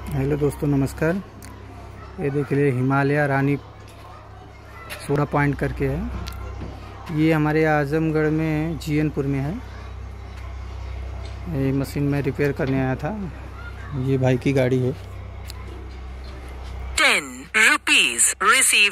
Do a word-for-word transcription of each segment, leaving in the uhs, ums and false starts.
Hello दोस्तों, नमस्कार। ये देख लीजिए हिमालय रानी सोडा पॉइंट करके है। ये हमारे आजमगढ़ में जीएनपुर में है। ये मशीन में रिपेयर करने आया था। ये भाई की गाड़ी है। Ten rupees receive.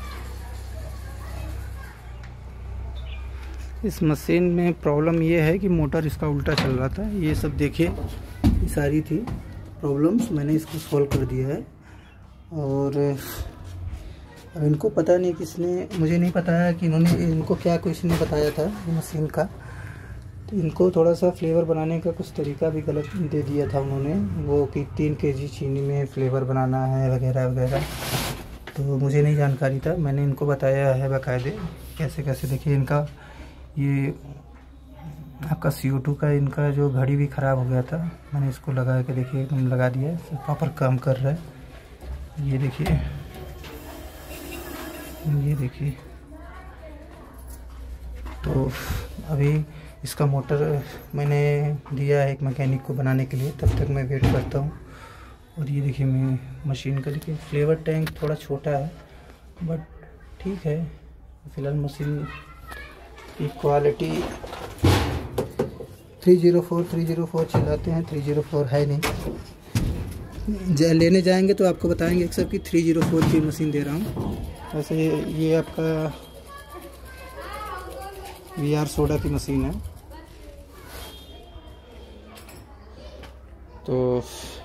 इस मशीन में प्रॉब्लम ये है कि मोटर इसका उल्टा चल रहा था। ये सब देखिए, ये सारी थी प्रॉब्लम्स, मैंने इसको सॉल्व कर दिया है। और अब इनको पता नहीं किसने, मुझे नहीं पता है कि इन्होंने इनको क्या कुछ ने बताया था मशीन का। तो इनको थोड़ा सा फ्लेवर बनाने का कुछ तरीका भी गलत दे दिया था उन्होंने, वो कि तीन केजी चीनी में फ्लेवर बनाना है वगैरह वगैरह। तो मुझे नहीं जानकारी था, मैंने इनको बताया है बाकायदे कैसे कैसे। देखिए इनका ये आपका सी ओ टू का इनका जो घड़ी भी ख़राब हो गया था, मैंने इसको लगा के देखिए एकदम लगा दिया, प्रॉपर काम कर रहा है। ये देखिए, ये देखिए। तो अभी इसका मोटर मैंने दिया है एक मैकेनिक को बनाने के लिए, तब तक मैं वेट करता हूँ। और ये देखिए मैं मशीन का देखिए फ्लेवर टैंक थोड़ा छोटा है, बट ठीक है। फ़िलहाल मशीन की quality three zero four three zero four चिल्लाते हैं, थ्री ज़ीरो फोर है नहीं। जा लेने जाएंगे तो आपको बताएंगे एक सब की थ्री ज़ीरो फोर की मशीन दे रहा हूँ। वैसे ये आपका वी आर सोडा की मशीन है। तो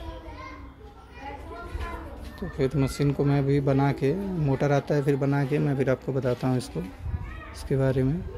तो फिर मशीन को मैं भी बना के, मोटर आता है फिर बना के मैं फिर आपको बताता हूँ इसको, इसके बारे में।